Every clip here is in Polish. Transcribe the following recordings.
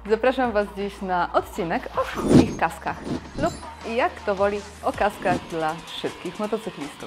Zapraszam Was dziś na odcinek o szybkich kaskach lub, jak kto woli, o kaskach dla szybkich motocyklistów.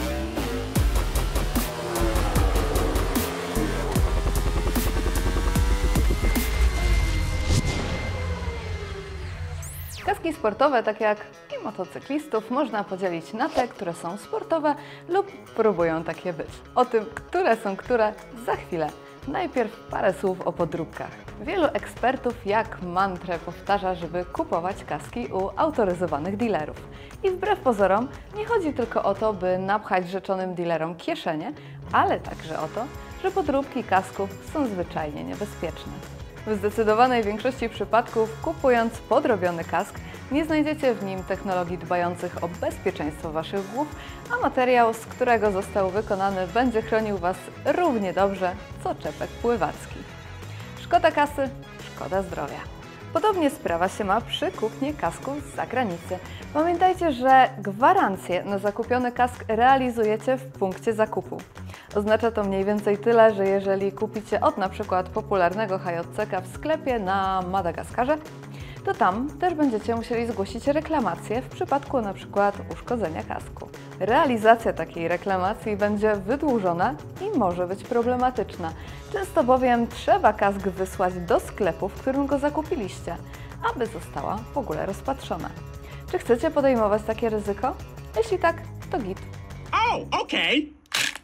Kaski sportowe, tak jak i motocyklistów, można podzielić na te, które są sportowe lub próbują takie być. O tym, które są które, za chwilę. Najpierw parę słów o podróbkach. Wielu ekspertów jak mantrę powtarza, żeby kupować kaski u autoryzowanych dealerów. I wbrew pozorom nie chodzi tylko o to, by napchać rzeczonym dealerom kieszenie, ale także o to, że podróbki kasków są zwyczajnie niebezpieczne. W zdecydowanej większości przypadków, kupując podrobiony kask, nie znajdziecie w nim technologii dbających o bezpieczeństwo Waszych głów, a materiał, z którego został wykonany, będzie chronił Was równie dobrze, co czepek pływacki. Szkoda kasy, szkoda zdrowia. Podobnie sprawa się ma przy kupnie kasków z zagranicy. Pamiętajcie, że gwarancję na zakupiony kask realizujecie w punkcie zakupu. Oznacza to mniej więcej tyle, że jeżeli kupicie od np. popularnego HJCK w sklepie na Madagaskarze, to tam też będziecie musieli zgłosić reklamację w przypadku np. uszkodzenia kasku. Realizacja takiej reklamacji będzie wydłużona i może być problematyczna. Często bowiem trzeba kask wysłać do sklepu, w którym go zakupiliście, aby została w ogóle rozpatrzona. Czy chcecie podejmować takie ryzyko? Jeśli tak, to git. Okej.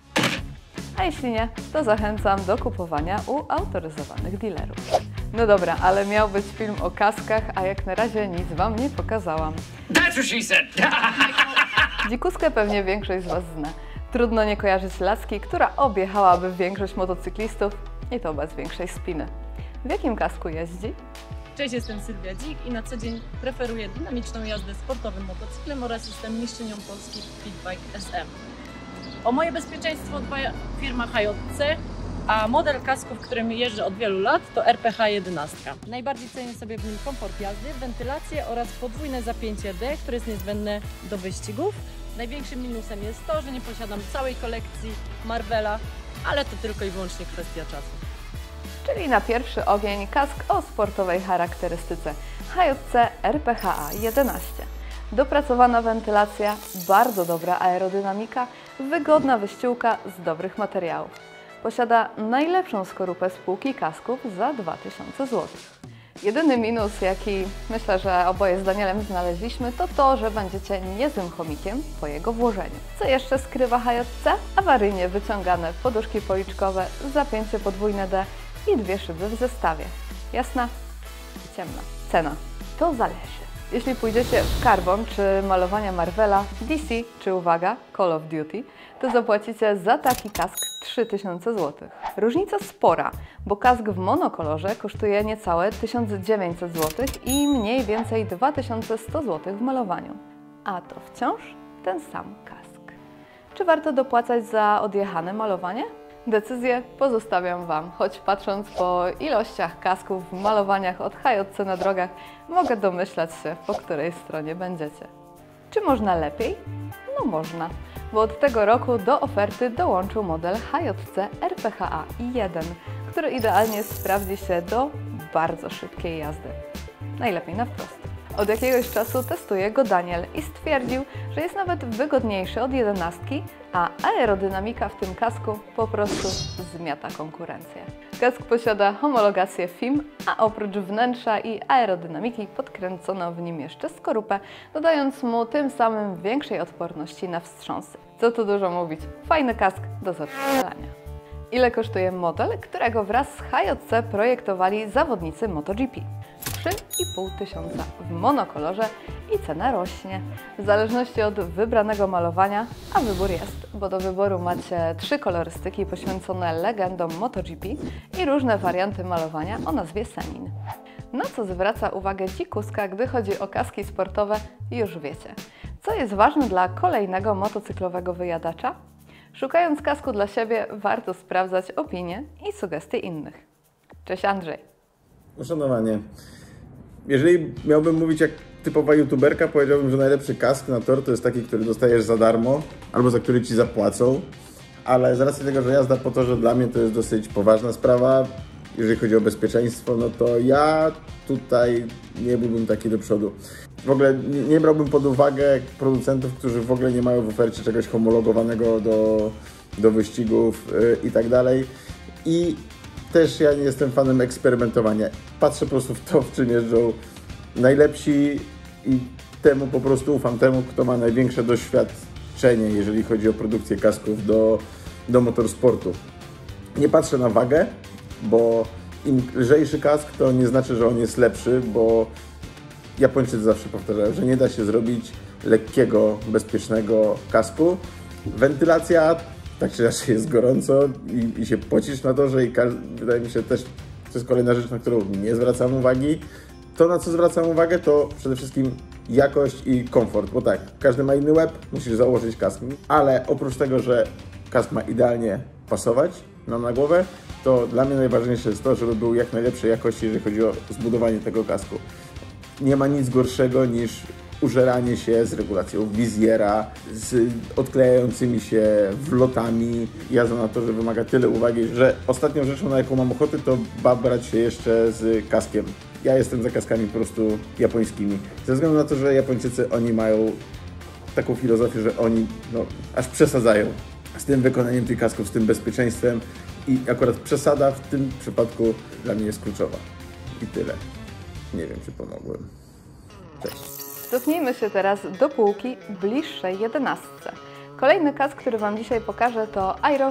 A jeśli nie, to zachęcam do kupowania u autoryzowanych dealerów. No dobra, ale miał być film o kaskach, a jak na razie nic Wam nie pokazałam. That's what she said. Dzikuskę pewnie większość z Was zna. Trudno nie kojarzyć laski, która objechałaby większość motocyklistów i to bez większej spiny. W jakim kasku jeździ? Cześć, jestem Sylwia Dzik i na co dzień preferuję dynamiczną jazdę sportowym motocyklem oraz jestem mistrzynią Polski Pitbike SM. O moje bezpieczeństwo dba firma HJC, a model kasku, w którym jeżdżę od wielu lat, to RPH 11. Najbardziej cenię sobie w nim komfort jazdy, wentylację oraz podwójne zapięcie D, które jest niezbędne do wyścigów. Największym minusem jest to, że nie posiadam całej kolekcji Marvela, ale to tylko i wyłącznie kwestia czasu. Czyli na pierwszy ogień kask o sportowej charakterystyce HJC RPHA 11. Dopracowana wentylacja, bardzo dobra aerodynamika, wygodna wyściółka z dobrych materiałów. Posiada najlepszą skorupę spółki kasków za 2000 zł. Jedyny minus, jaki myślę, że oboje z Danielem znaleźliśmy, to to, że będziecie niezłym chomikiem po jego włożeniu. Co jeszcze skrywa HJC? Awaryjnie wyciągane poduszki policzkowe, zapięcie podwójne D i dwie szyby w zestawie. Jasna i ciemna. Cena. To zależy. Jeśli pójdziecie w carbon czy malowania Marvela, DC czy, uwaga, Call of Duty, to zapłacicie za taki kask 3000 zł. Różnica spora, bo kask w monokolorze kosztuje niecałe 1900 zł i mniej więcej 2100 zł w malowaniu. A to wciąż ten sam kask. Czy warto dopłacać za odjechane malowanie? Decyzję pozostawiam Wam, choć patrząc po ilościach kasków w malowaniach od HJC na drogach, mogę domyślać się, po której stronie będziecie. Czy można lepiej? No można, bo od tego roku do oferty dołączył model HJC RPHA 1, który idealnie sprawdzi się do bardzo szybkiej jazdy. Najlepiej na wprost. Od jakiegoś czasu testuje go Daniel i stwierdził, że jest nawet wygodniejszy od 11, a aerodynamika w tym kasku po prostu zmiata konkurencję. Kask posiada homologację FIM, a oprócz wnętrza i aerodynamiki podkręcono w nim jeszcze skorupę, dodając mu tym samym większej odporności na wstrząsy. Co tu dużo mówić, fajny kask do zatrzymania. Ile kosztuje model, którego wraz z HJC projektowali zawodnicy MotoGP? 3500 w monokolorze i cena rośnie. W zależności od wybranego malowania, a wybór jest, bo do wyboru macie 3 kolorystyki poświęcone legendom MotoGP i różne warianty malowania o nazwie Senin. Na co zwraca uwagę Dzikuska, gdy chodzi o kaski sportowe, już wiecie. Co jest ważne dla kolejnego motocyklowego wyjadacza? Szukając kasku dla siebie, warto sprawdzać opinie i sugestie innych. Cześć Andrzej. Uszanowanie. Jeżeli miałbym mówić jak typowa youtuberka, powiedziałbym, że najlepszy kask na tor to jest taki, który dostajesz za darmo albo za który Ci zapłacą, ale z racji tego, że jazda po torze dla mnie to jest dosyć poważna sprawa, jeżeli chodzi o bezpieczeństwo, no to ja tutaj nie byłbym taki do przodu. W ogóle nie brałbym pod uwagę producentów, którzy w ogóle nie mają w ofercie czegoś homologowanego do wyścigów i tak dalej. I też ja nie jestem fanem eksperymentowania. Patrzę po prostu w to, w czym jeżdżą najlepsi i temu po prostu ufam, temu, kto ma największe doświadczenie, jeżeli chodzi o produkcję kasków do motorsportu. Nie patrzę na wagę, bo im lżejszy kask, to nie znaczy, że on jest lepszy, bo Japończycy zawsze powtarzają, że nie da się zrobić lekkiego, bezpiecznego kasku. Wentylacja, tak czy inaczej jest gorąco i się pocisz na torze i wydaje mi się też, to jest kolejna rzecz, na którą nie zwracam uwagi. To, na co zwracam uwagę, to przede wszystkim jakość i komfort, bo tak, każdy ma inny łeb, musisz założyć kask, ale oprócz tego, że kask ma idealnie pasować nam na głowę, to dla mnie najważniejsze jest to, żeby był jak najlepszej jakości, jeżeli chodzi o zbudowanie tego kasku. Nie ma nic gorszego niż użeranie się z regulacją wizjera, z odklejającymi się wlotami. Jazda na torze wymaga tyle uwagi, że ostatnią rzeczą, na jaką mam ochotę, to babrać się jeszcze z kaskiem. Ja jestem za kaskami po prostu japońskimi. Ze względu na to, że Japończycy, oni mają taką filozofię, że oni aż przesadzają z tym wykonaniem tych kasków, z tym bezpieczeństwem i akurat przesada w tym przypadku dla mnie jest kluczowa. I tyle. Nie wiem, czy pomogłem. Cześć. Cofnijmy się teraz do półki bliższej 11. Kolejny kask, który Wam dzisiaj pokażę, to Airo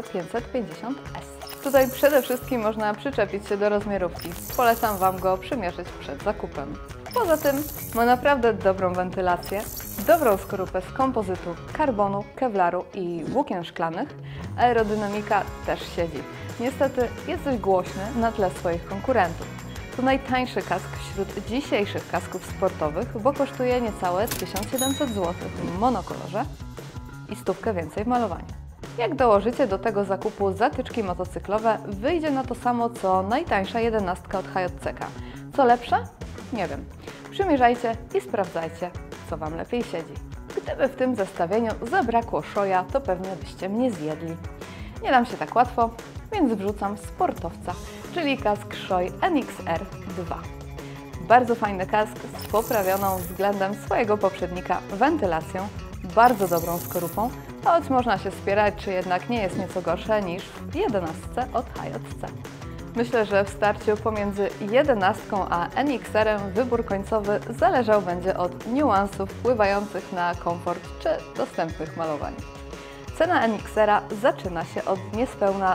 GP550S. Tutaj przede wszystkim można przyczepić się do rozmiarówki. Polecam Wam go przymierzyć przed zakupem. Poza tym ma naprawdę dobrą wentylację, dobrą skorupę z kompozytu, karbonu, kevlaru i włókien szklanych. Aerodynamika też siedzi. Niestety jest dość głośny na tle swoich konkurentów. To najtańszy kask wśród dzisiejszych kasków sportowych, bo kosztuje niecałe 1700 zł w monokolorze i 100 więcej w malowaniu. Jak dołożycie do tego zakupu zatyczki motocyklowe, wyjdzie na to samo co najtańsza 11 od HJCK. Co lepsze? Nie wiem. Przymierzajcie i sprawdzajcie, co Wam lepiej siedzi. Gdyby w tym zestawieniu zabrakło szoja, to pewnie byście mnie zjedli. Nie dam się tak łatwo, więc wrzucam sportowca, czyli kask Shoei NXR 2. Bardzo fajny kask z poprawioną względem swojego poprzednika wentylacją, bardzo dobrą skorupą, choć można się spierać, czy jednak nie jest nieco gorsze niż w 11 od HJC. Myślę, że w starciu pomiędzy 11 a NXR-em wybór końcowy zależał będzie od niuansów wpływających na komfort czy dostępnych malowań. Cena NXR-a zaczyna się od niespełna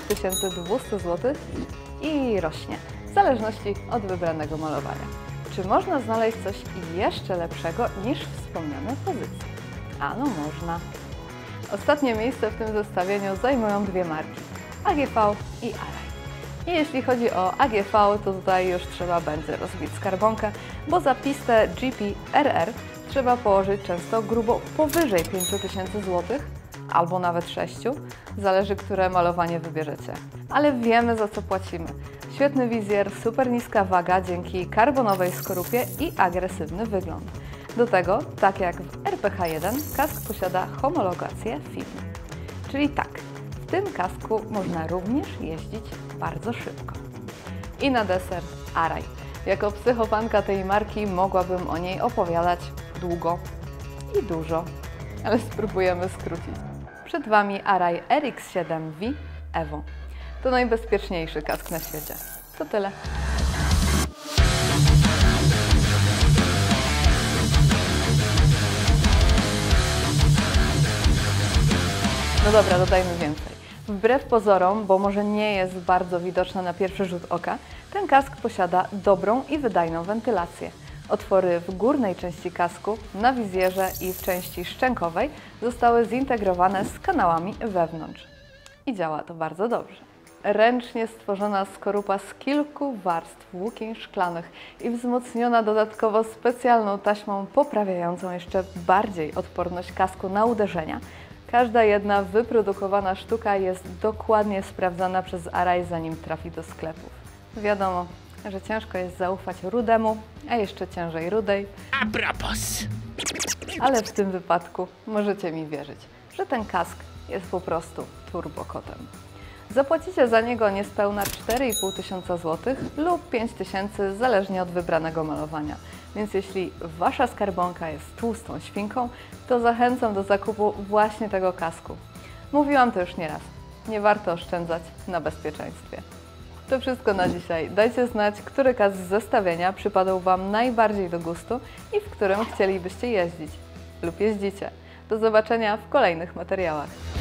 2200 zł i rośnie, w zależności od wybranego malowania. Czy można znaleźć coś jeszcze lepszego niż wspomniane pozycje? Ano można. Ostatnie miejsce w tym zestawieniu zajmują dwie marki, AGV i Arai. I jeśli chodzi o AGV, to tutaj już trzeba będzie rozbić skarbonkę, bo za pistę GP RR trzeba położyć często grubo powyżej 5000 zł, albo nawet 6, zależy, które malowanie wybierzecie. Ale wiemy, za co płacimy. Świetny wizjer, super niska waga dzięki karbonowej skorupie i agresywny wygląd. Do tego, tak jak w RPH1, kask posiada homologację FIM. Czyli tak, w tym kasku można również jeździć bardzo szybko. I na deser Arai. Jako psychofanka tej marki mogłabym o niej opowiadać długo i dużo, ale spróbujemy skrócić. Przed Wami Arai RX7V Evo. To najbezpieczniejszy kask na świecie. To tyle. No dobra, dodajmy więcej. Wbrew pozorom, bo może nie jest bardzo widoczna na pierwszy rzut oka, ten kask posiada dobrą i wydajną wentylację. Otwory w górnej części kasku, na wizjerze i w części szczękowej zostały zintegrowane z kanałami wewnątrz. I działa to bardzo dobrze. Ręcznie stworzona skorupa z kilku warstw włókien szklanych i wzmocniona dodatkowo specjalną taśmą poprawiającą jeszcze bardziej odporność kasku na uderzenia. Każda jedna wyprodukowana sztuka jest dokładnie sprawdzana przez Arai, zanim trafi do sklepów. Wiadomo, że ciężko jest zaufać rudemu, a jeszcze ciężej rudej. A propos. Ale w tym wypadku możecie mi wierzyć, że ten kask jest po prostu turbokotem. Zapłacicie za niego niespełna 4,5 tysiąca złotych lub 5 tysięcy zależnie od wybranego malowania. Więc jeśli Wasza skarbonka jest tłustą świnką, to zachęcam do zakupu właśnie tego kasku. Mówiłam to już nieraz. Nie warto oszczędzać na bezpieczeństwie. To wszystko na dzisiaj. Dajcie znać, który kask z zestawienia przypadał Wam najbardziej do gustu i w którym chcielibyście jeździć lub jeździcie. Do zobaczenia w kolejnych materiałach.